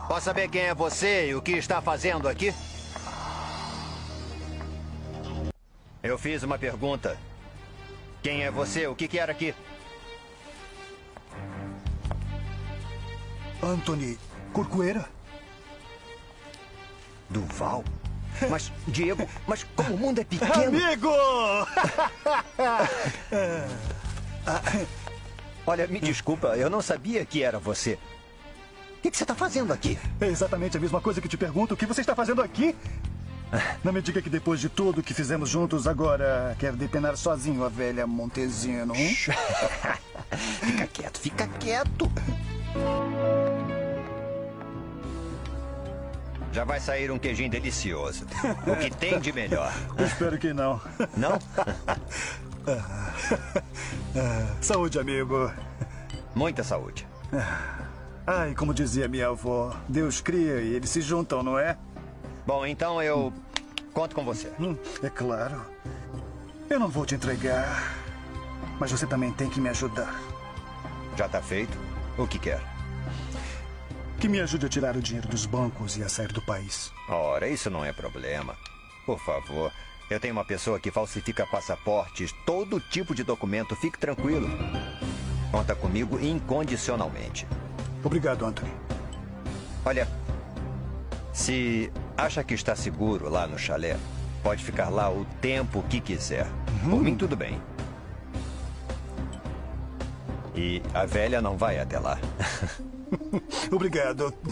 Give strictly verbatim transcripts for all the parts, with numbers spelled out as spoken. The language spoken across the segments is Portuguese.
Posso saber quem é você e o que está fazendo aqui? Eu fiz uma pergunta. Quem é você? O que quer aqui? Anthony Corcoeira? Duval? Mas, Diego, mas como o mundo é pequeno... Amigo! Olha, me desculpa, eu não sabia que era você. O que, que você está fazendo aqui? É exatamente a mesma coisa que te pergunto. O que você está fazendo aqui? Não me diga que depois de tudo que fizemos juntos, agora quer depenar sozinho a velha Montesino. Hein? Fica quieto, fica quieto. Já vai sair um queijinho delicioso. O que tem de melhor? Eu espero que não. Não? Saúde, amigo. Muita saúde. Ai, como dizia minha avó, Deus cria e eles se juntam, não é? Bom, então eu conto com você. Hum, é claro. Eu não vou te entregar, mas você também tem que me ajudar. Já está feito? O que quer? Que me ajude a tirar o dinheiro dos bancos e a sair do país. Ora, isso não é problema. Por favor, eu tenho uma pessoa que falsifica passaportes, todo tipo de documento. Fique tranquilo. Conta comigo incondicionalmente. Obrigado, Anthony. Olha, se acha que está seguro lá no chalé, pode ficar lá o tempo que quiser. Uhum. Por mim, tudo bem. E a velha não vai até lá. Obrigado.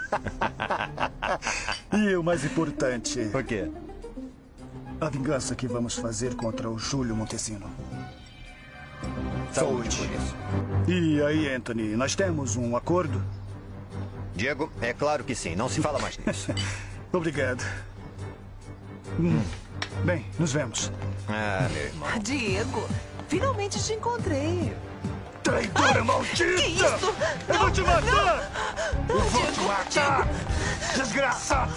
E o mais importante... O quê? A vingança que vamos fazer contra o Júlio Montesino. Saúde por isso. E aí, Anthony, nós temos um acordo? Diego, é claro que sim. Não se fala mais nisso. Obrigado. Hum. Bem, nos vemos. Ah, meu irmão. Diego, finalmente te encontrei. Traidora Ai, maldita! Que isso? Eu Não, vou te matar! Não, Eu não, vou Diego, te matar! Diego. Desgraçada!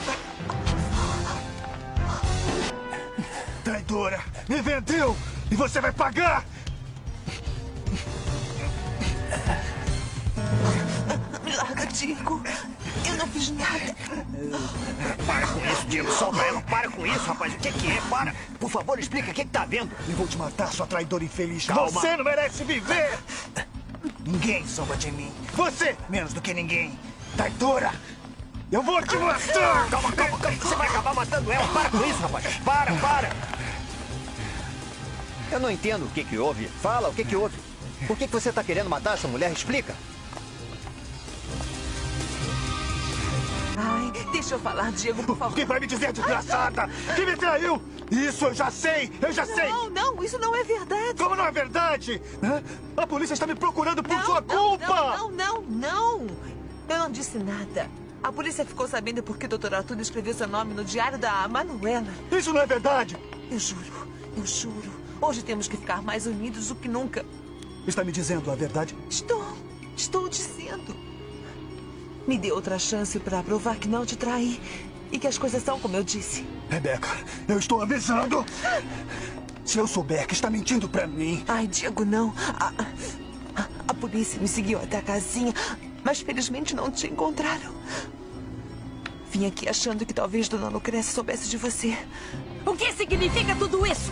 Traidora! Me vendeu! E você vai pagar! Me larga, Diego. Eu não fiz nada. Para com isso, Diego. Solta ela. Para com isso, rapaz. O que, que é? Para. Por favor, explica. O que, que tá vendo? Eu vou te matar, sua traidora infeliz. Calma. Você não merece viver! Ninguém zomba de mim. Você! Menos do que ninguém. Traidora! Eu vou te matar! Calma, calma, calma. Você vai acabar matando ela. Para com isso, rapaz. Para, para. Eu não entendo o que que houve. Fala, o que que houve? Por que que você tá querendo matar essa mulher? Explica. Ai, deixa eu falar, Diego, por favor. Quem vai me dizer, desgraçada? Quem me traiu? Isso eu já sei! Eu já sei! Não, não, isso não é verdade. Como não é verdade? Hã? A polícia está me procurando por Não, sua não, culpa! Não, não, não, não. Eu não disse nada. A polícia ficou sabendo porque o doutor Arthur escreveu seu nome no diário da Manuela. Isso não é verdade! Eu juro, eu juro. Hoje temos que ficar mais unidos do que nunca. Está me dizendo a verdade? Estou, estou dizendo. Me dê outra chance para provar que não te traí e que as coisas são como eu disse. Rebeca, eu estou avisando! Se eu souber que está mentindo pra mim... Ai, Diego, não. A, a, a polícia me seguiu até a casinha, mas felizmente não te encontraram. Vim aqui achando que talvez Dona Lucrécia soubesse de você. O que significa tudo isso?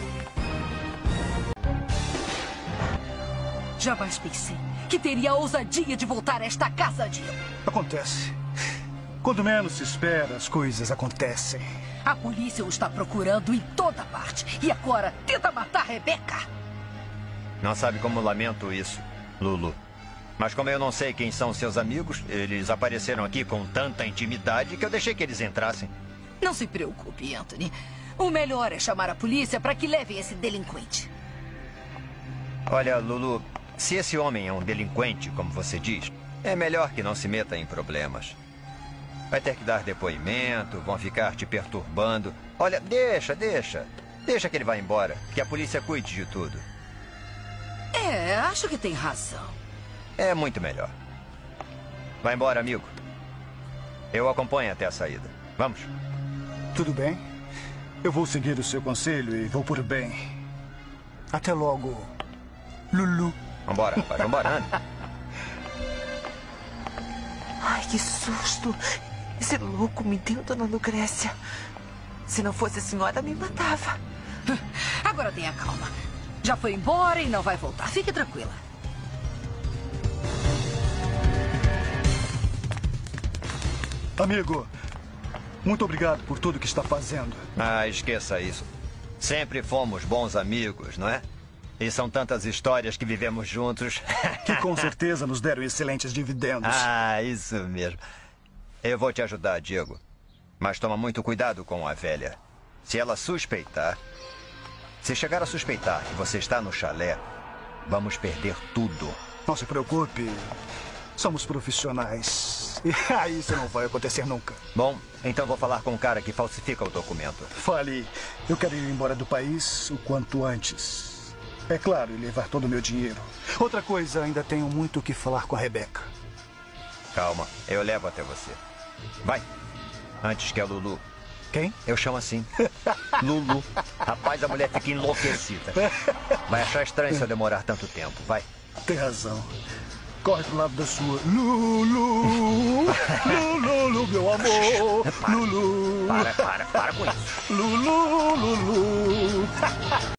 Jamais pensei que teria a ousadia de voltar a esta casa, Diego. Acontece. Quando menos se espera, as coisas acontecem. A polícia o está procurando em toda parte. E agora tenta matar Rebeca. Não sabe como lamento isso, Lulu. Mas como eu não sei quem são seus amigos, eles apareceram aqui com tanta intimidade que eu deixei que eles entrassem. Não se preocupe, Anthony. O melhor é chamar a polícia para que levem esse delinquente. Olha, Lulu, se esse homem é um delinquente, como você diz, é melhor que não se meta em problemas. Vai ter que dar depoimento, vão ficar te perturbando. Olha, deixa, deixa. Deixa que ele vá embora, que a polícia cuide de tudo. É, acho que tem razão. É muito melhor. Vai embora, amigo. Eu acompanho até a saída. Vamos. Tudo bem. Eu vou seguir o seu conselho e vou por bem. Até logo, Lulu. Vambora, rapaz. Vambora, anda. Ai, que susto. Esse louco me deu, dona Lucrécia. Se não fosse a senhora, me matava. Agora tenha calma. Já foi embora e não vai voltar. Fique tranquila. Amigo, muito obrigado por tudo que está fazendo. Ah, esqueça isso. Sempre fomos bons amigos, não é? E são tantas histórias que vivemos juntos. Que com certeza nos deram excelentes dividendos. Ah, isso mesmo. Eu vou te ajudar, Diego. Mas toma muito cuidado com a velha. Se ela suspeitar... Se chegar a suspeitar que você está no chalé, vamos perder tudo. Não se preocupe. Somos profissionais. E isso não vai acontecer nunca. Bom, então vou falar com o cara que falsifica o documento. Fale. Eu quero ir embora do país o quanto antes. É claro, e levar todo o meu dinheiro. Outra coisa, ainda tenho muito o que falar com a Rebeca. Calma, eu levo até você. Vai, antes que a Lulu. Quem? Eu chamo assim. Lulu. Rapaz, a mulher fica enlouquecida. Vai achar estranho se eu demorar tanto tempo. Vai. Tem razão. Corre pro lado da sua. Lulu! Lulu, meu amor! Para, Lulu! para, para, para com isso. Lulu, Lulu!